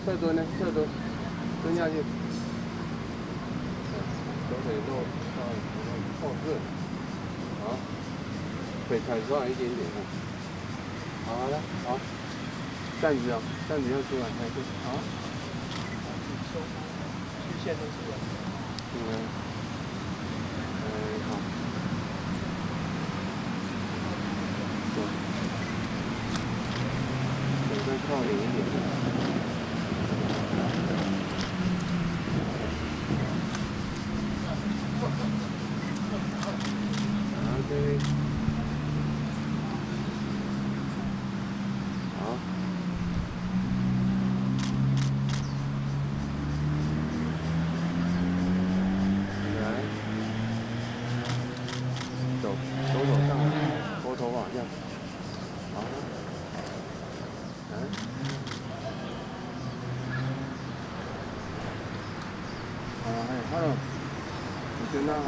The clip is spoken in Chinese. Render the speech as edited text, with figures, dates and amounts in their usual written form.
侧蹲呢，侧蹲，蹲下去。左腿落到后侧，好，腿踩出来一点点啊。好了，好，站直哦，站直要出来，哎对，好。曲线都出来。好。手再靠远一点。OK。好。来，手上来，拨头往下。好。来。好，哎，hello，你跟他。